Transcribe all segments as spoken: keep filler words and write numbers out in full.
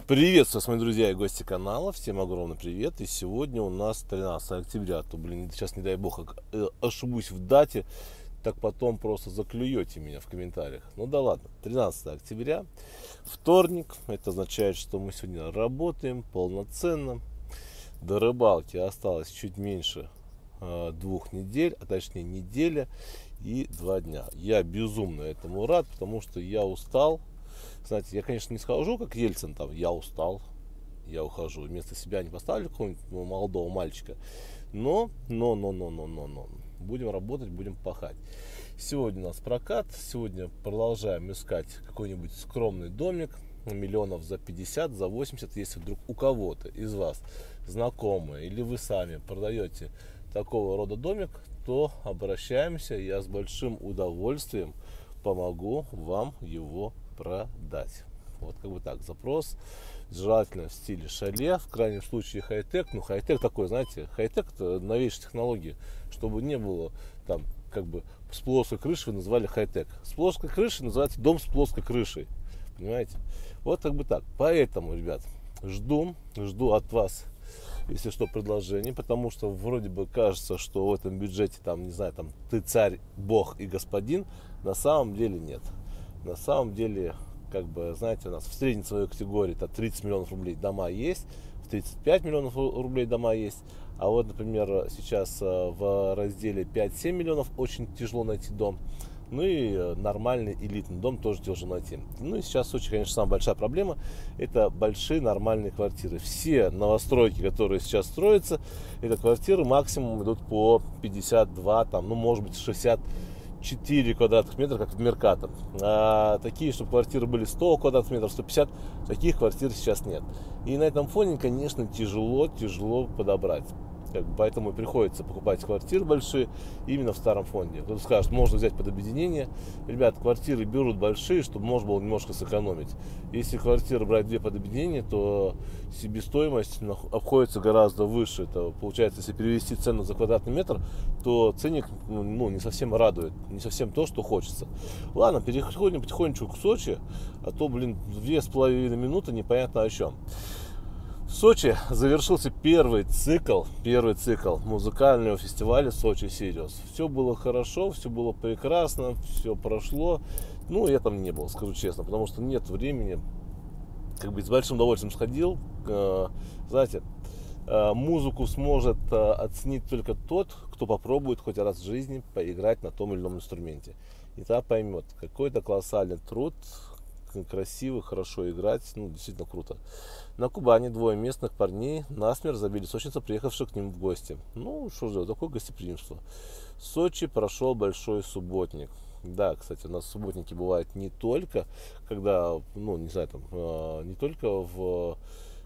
Приветствую вас, мои друзья и гости канала. Всем огромный привет. И сегодня у нас тринадцатое октября. То, блин, сейчас, не дай бог, ошибусь в дате, так потом просто заклюете меня в комментариях. Ну да ладно, тринадцатое октября, вторник. Это означает, что мы сегодня работаем полноценно. До рыбалки осталось чуть меньше э, двух недель, а точнее неделя и два дня. Я безумно этому рад, потому что я устал. Знаете, я, конечно, не схожу, как Ельцин, там, я устал, я ухожу. Вместо себя не поставлю какого-нибудь молодого мальчика. Но, но, но, но, но, но, но. Будем работать, будем пахать. Сегодня у нас прокат. Сегодня продолжаем искать какой-нибудь скромный домик. Миллионов за пятьдесят, за восемьдесят. Если вдруг у кого-то из вас знакомые или вы сами продаете такого рода домик, то обращаемся. Я с большим удовольствием помогу вам его продать. Вот как бы так, запрос желательно в стиле шале, в крайнем случае хай-тек. Ну, хай-тек такой, знаете, хай-тек это новейшие технологии, чтобы не было там как бы с плоской крышей, вы называли хай-тек. С плоской крышей называется дом с плоской крышей, понимаете? Вот как бы так. Поэтому, ребят, жду, жду от вас, если что, предложений, потому что вроде бы кажется, что в этом бюджете там, не знаю, там ты царь, бог и господин, на самом деле нет. На самом деле, как бы, знаете, у нас в средней своей категории это тридцать миллионов рублей дома есть, в тридцать пять миллионов рублей дома есть, а вот, например, сейчас в разделе пять-семь миллионов очень тяжело найти дом, ну и нормальный элитный дом тоже тяжело найти. Ну и сейчас в Сочи, конечно, самая большая проблема — это большие нормальные квартиры. Все новостройки, которые сейчас строятся, это квартиры максимум идут по пятьдесят два, там, ну, может быть, шестьдесят четыре квадратных метра, как в Меркато. А такие, чтобы квартиры были сто квадратных метров, сто пятьдесят, таких квартир сейчас нет. И на этом фоне, конечно, тяжело, тяжело подобрать. Как бы, поэтому приходится покупать квартиры большие именно в старом фонде. Кто-то скажет, можно взять под объединение. Ребят, квартиры берут большие, чтобы можно было немножко сэкономить. Если квартиры брать две под объединение, то себестоимость обходится гораздо выше. Это получается, если перевести цену за квадратный метр, то ценник ну, не совсем радует, не совсем то, что хочется. Ладно, переходим потихонечку к Сочи, а то, блин, две с половиной минуты непонятно о чем. В Сочи завершился первый цикл, первый цикл музыкального фестиваля Сочи Сириус. Все было хорошо, все было прекрасно, все прошло. Ну, я там не был, скажу честно, потому что нет времени. Как бы с большим удовольствием сходил. Знаете, музыку сможет оценить только тот, кто попробует хоть раз в жизни поиграть на том или ином инструменте. И тогда поймет, какой это колоссальный труд, красиво, хорошо играть, ну, действительно круто. На Кубани двое местных парней насмерть забили сочинца, приехавших к ним в гости. Ну, что же, такое гостеприимство. В Сочи прошел большой субботник. Да, кстати, у нас субботники бывают не только, когда, ну, не знаю, там, не только в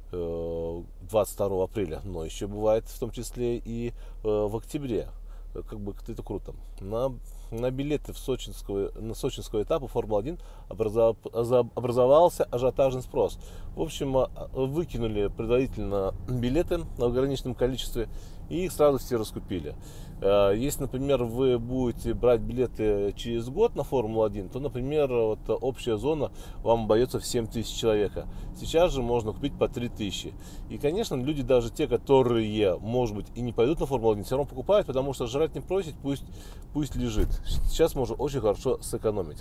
двадцать второго апреля, но еще бывает в том числе и в октябре. Как бы это круто. На, на билеты в сочинского, на сочинского этапа Формулы один образов, образовался ажиотажный спрос. В общем, выкинули предварительно билеты в ограниченном количестве и их сразу все раскупили. Если, например, вы будете брать билеты через год на Формулу один, то, например, вот общая зона вам обойдется в семь тысяч человека. Сейчас же можно купить по три тысячи. И, конечно, люди, даже те, которые, может быть, и не пойдут на Формулу один, все равно покупают, потому что жрать не просит, пусть, пусть лежит. Сейчас можно очень хорошо сэкономить.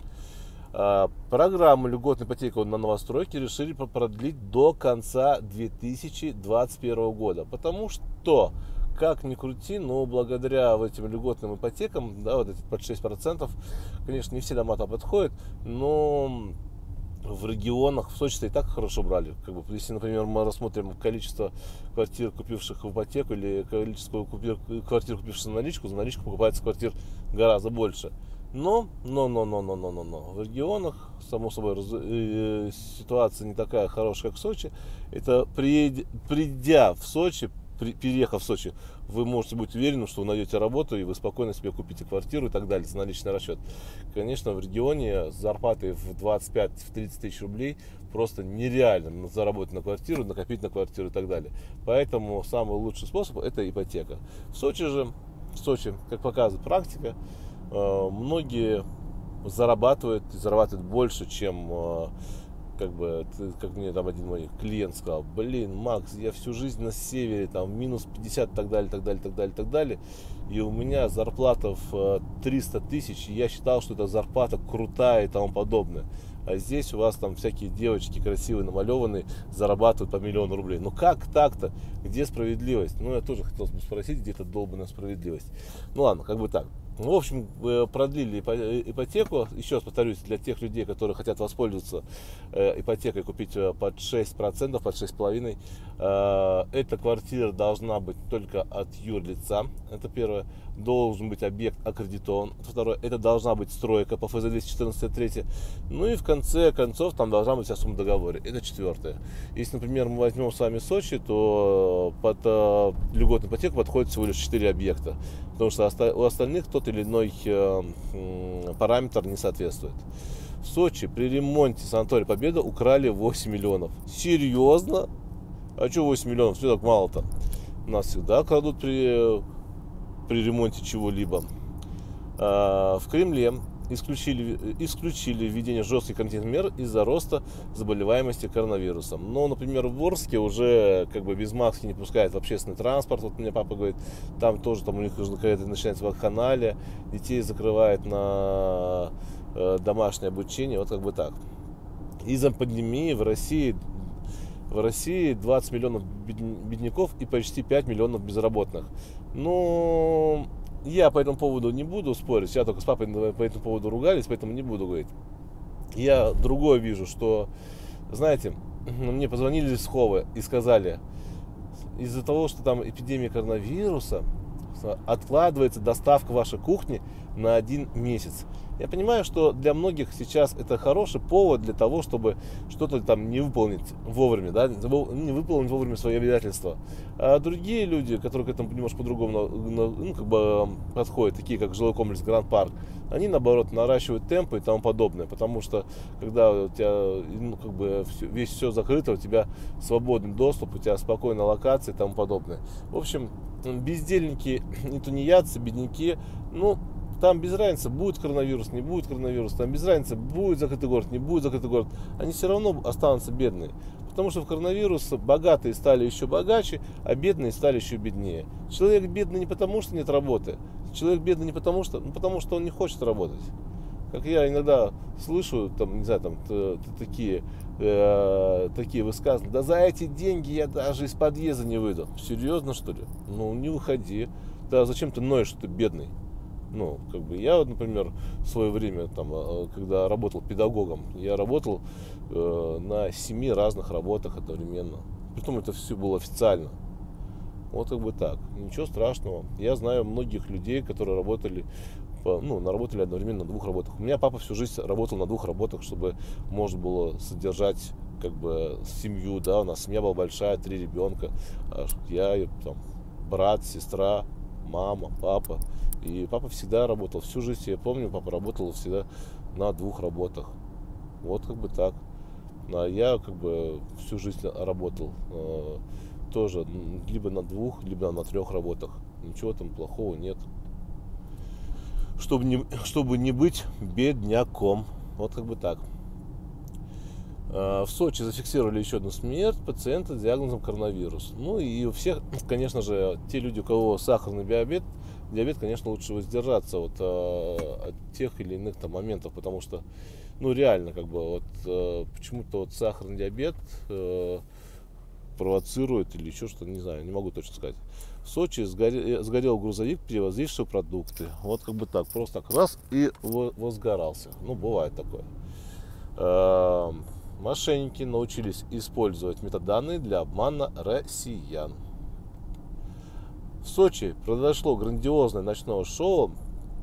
Программу льготной ипотеки на новостройки решили продлить до конца две тысячи двадцать первого года, потому что, как ни крути, но благодаря вот этим льготным ипотекам, да, вот эти под шесть процентов, конечно, не все дома там подходят, но в регионах, в Сочи-то и так хорошо брали. Как бы, если, например, мы рассмотрим количество квартир, купивших в ипотеку, или количество квартир, купивших за наличку, за наличку покупается квартир гораздо больше. Но, но, но, но, но, но, но, но, в регионах, само собой, раз, э, ситуация не такая хорошая, как в Сочи. Это приедь, придя в Сочи, при, переехав в Сочи, вы можете быть уверены, что вы найдете работу и вы спокойно себе купите квартиру и так далее, за наличный расчет. Конечно, в регионе с зарплатой в двадцать пять - тридцать тысяч рублей просто нереально заработать на квартиру, накопить на квартиру и так далее. Поэтому самый лучший способ — это ипотека. В Сочи же, в Сочи, как показывает практика, многие зарабатывают, зарабатывают больше, чем как бы, как мне там один мой клиент сказал, блин, Макс, я всю жизнь на севере, там, минус пятьдесят, так далее, так далее, так далее, так далее, и у меня зарплата в триста тысяч, и я считал, что эта зарплата крутая и тому подобное. А здесь у вас там всякие девочки красивые, намалеванные, зарабатывают по миллиону рублей. Ну как так-то? Где справедливость? Ну, я тоже хотел бы спросить, где эта долбанная справедливость. Ну ладно, как бы так. В общем, продлили ипотеку. Еще раз повторюсь, для тех людей, которые хотят воспользоваться ипотекой, купить под шесть процентов, под шесть с половиной, эта квартира должна быть только от юрлица. Это первое. Должен быть объект аккредитован. Второе. Это должна быть стройка по эф зэ двести четырнадцать третье. Ну и в конце концов там должна быть вся сумма в договоре. Это четвертое. Если, например, мы возьмем с вами Сочи, то под э, льготную ипотеку подходит всего лишь четыре объекта. Потому что у остальных тот или иной э, э, параметр не соответствует. В Сочи при ремонте санатория Победа украли восемь миллионов. Серьезно? А что восемь миллионов? Что так мало-то? У нас всегда крадут при, при ремонте чего-либо. А, в Кремле исключили, исключили введение жестких карантинных мер из-за роста заболеваемости коронавирусом. Но, например, в Орске уже как бы без маски не пускают в общественный транспорт. Вот мне папа говорит, там тоже там у них уже какая-то начинается вакханалия, детей закрывают на э, домашнее обучение, вот как бы так. Из-за пандемии в России В России двадцать миллионов бедняков и почти пять миллионов безработных. Но я по этому поводу не буду спорить. Я только с папой по этому поводу ругались, поэтому не буду говорить. Я другое вижу, что, знаете, мне позвонили из Ховы и сказали, из-за того, что там эпидемия коронавируса, откладывается доставка вашей кухни на один месяц. Я понимаю, что для многих сейчас это хороший повод для того, чтобы что-то там не выполнить вовремя, да, не выполнить вовремя свои обязательства. А другие люди, которые к этому немножко по-другому ну, как бы подходят, такие как жилой комплекс Гранд Парк, они наоборот наращивают темпы и тому подобное, потому что когда у тебя ну, как бы весь все закрыто, у тебя свободный доступ, у тебя спокойная локация и тому подобное. В общем, бездельники и тунеядцы, бедняки, ну, там без разницы, будет коронавирус, не будет коронавирус, там без разницы, будет закрытый город, не будет закрытый город, они все равно останутся бедные. Потому что в коронавирус богатые стали еще богаче, а бедные стали еще беднее. Человек бедный не потому, что нет работы, человек бедный не потому, что, ну, потому что он не хочет работать. Как я иногда слышу, там, не знаю, там, т- т- такие, э, такие высказывания, да за эти деньги я даже из подъезда не выйду. Серьезно, что ли? Ну, не выходи. Да зачем ты ноешь, что ты бедный? Ну, как бы я, вот, например, в свое время, там, когда работал педагогом, я работал э, на семи разных работах одновременно. Притом это все было официально. Вот как бы так. Ничего страшного. Я знаю многих людей, которые работали, по, ну, наработали одновременно на двух работах. У меня папа всю жизнь работал на двух работах, чтобы можно было содержать как бы семью, да, у нас семья была большая, три ребенка, я, там, брат, сестра, мама, папа. И папа всегда работал, всю жизнь, я помню, папа работал всегда на двух работах. Вот как бы так. А я как бы всю жизнь работал э, тоже либо на двух, либо на трех работах. Ничего там плохого нет. Чтобы не, чтобы не быть бедняком. Вот как бы так. В Сочи зафиксировали еще одну смерть пациента с диагнозом коронавирус. Ну и у всех, конечно же, те люди, у кого сахарный диабет, диабет, конечно, лучше воздержаться от, от тех или иных там моментов, потому что, ну реально, как бы, вот почему-то вот сахарный диабет э, провоцирует или еще что-то, не знаю, не могу точно сказать. В Сочи сгорел, сгорел грузовик, перевозивший продукты. Вот как бы так, просто так раз и возгорался. Ну, бывает такое. Мошенники научились использовать метаданные для обмана россиян. В Сочи произошло грандиозное ночное шоу.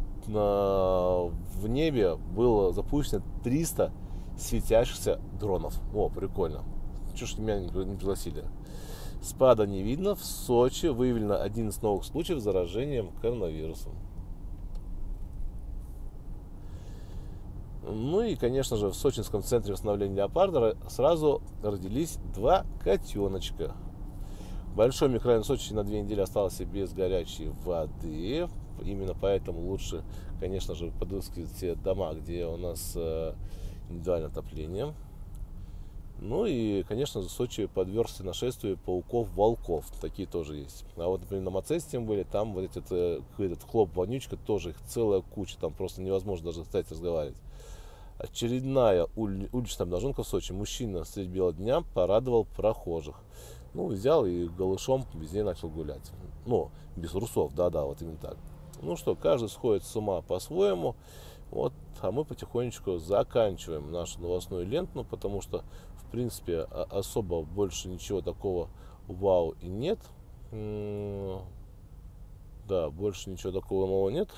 В небе было запущено триста светящихся дронов. О, прикольно. Чего ж меня не пригласили? Спада не видно. В Сочи выявлено одиннадцать новых случаев заражения коронавирусом. Ну и, конечно же, в сочинском центре восстановления леопарда сразу родились два котеночка. Большой микрорайон Сочи на две недели остался без горячей воды. Именно поэтому лучше, конечно же, подыскивать те дома, где у нас индивидуальное отопление. Ну и, конечно, Сочи подвергся нашествию пауков-волков. Такие тоже есть. А вот, например, на Мацесте были, там вот этот, этот хлоп-вонючка, тоже их целая куча. Там просто невозможно даже стоять разговаривать. Очередная ули- уличная обнаженка в Сочи. Мужчина средь бела дня порадовал прохожих. Ну, взял и голышом везде начал гулять. Ну, без трусов, да-да, вот именно так. Ну что, каждый сходит с ума по-своему. Вот, а мы потихонечку заканчиваем нашу новостную ленту, потому что, в принципе, особо больше ничего такого вау и нет. Да, больше ничего такого нового нет.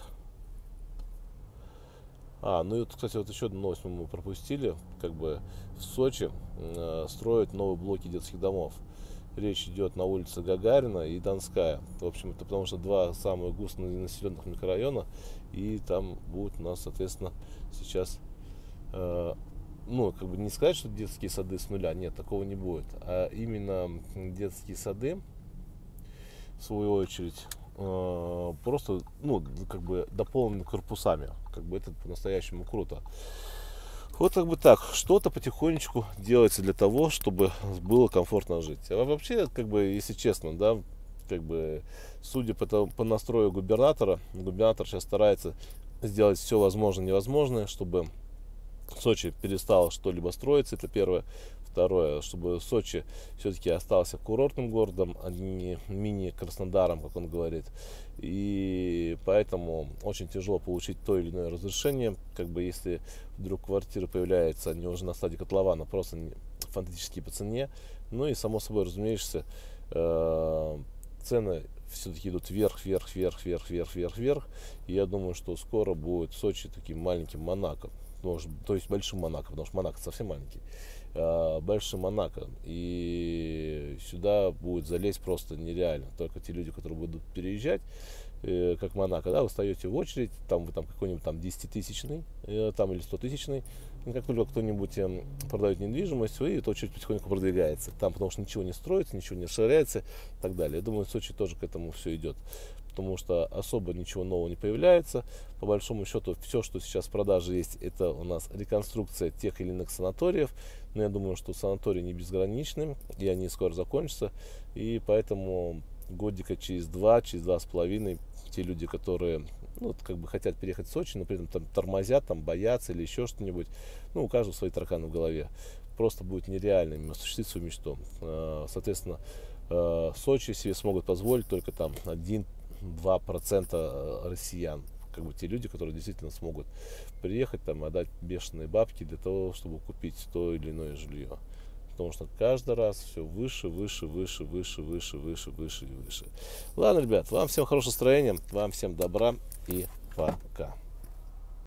А, ну и вот, кстати, вот еще одну новость мы пропустили. Как бы в Сочи э, строят новые блоки детских домов. Речь идет на улице Гагарина и Донская. В общем, это потому что два самых густонаселенных микрорайона. И там будут у нас, соответственно, сейчас, э, ну, как бы не сказать, что детские сады с нуля. Нет, такого не будет. А именно детские сады, в свою очередь, э, просто, ну, как бы дополнены корпусами. Как бы это по-настоящему круто. Вот как бы так, что-то потихонечку делается для того, чтобы было комфортно жить. А вообще, как бы, если честно, да, как бы, судя по, тому, по настрою губернатора, губернатор сейчас старается сделать все возможное и невозможное, чтобы Сочи перестало что-либо строиться, это первое. Второе, чтобы Сочи все-таки остался курортным городом, а не мини-Краснодаром, как он говорит. И поэтому очень тяжело получить то или иное разрешение. Как бы если вдруг квартиры появляются, они уже на стадии котлована, просто фантастические по цене. Ну и само собой, разумеется, цены все-таки идут вверх, вверх, вверх, вверх, вверх, вверх, вверх. И я думаю, что скоро будет Сочи таким маленьким Монако. Может, то есть большим Монако, потому что Монако совсем маленький. Большим Монако. И сюда будет залезть просто нереально. Только те люди, которые будут переезжать, как Монако, да, вы встаете в очередь, там вы там какой-нибудь там десятитысячный, там или стотысячный, и как только кто-нибудь продает недвижимость, вы эта очередь потихоньку продвигается. Там потому что ничего не строится, ничего не расширяется и так далее. Я думаю, в Сочи тоже к этому все идет. Потому что особо ничего нового не появляется. По большому счету, все, что сейчас в продаже есть, это у нас реконструкция тех или иных санаториев. Но я думаю, что санатории не безграничны, и они скоро закончатся. И поэтому годика через два, через два с половиной, те люди, которые, ну, как бы хотят переехать в Сочи, но при этом там тормозят, там боятся или еще что-нибудь, ну, у каждого свои тараканы в голове. Просто будет нереально им осуществить свою мечту. Соответственно, Сочи себе смогут позволить только там один-два процента россиян. Как бы те люди, которые действительно смогут приехать там, отдать бешеные бабки для того, чтобы купить то или иное жилье. Потому что каждый раз все выше, выше, выше, выше, выше, выше, выше и выше. Ладно, ребят, вам всем хорошего настроения, вам всем добра и пока.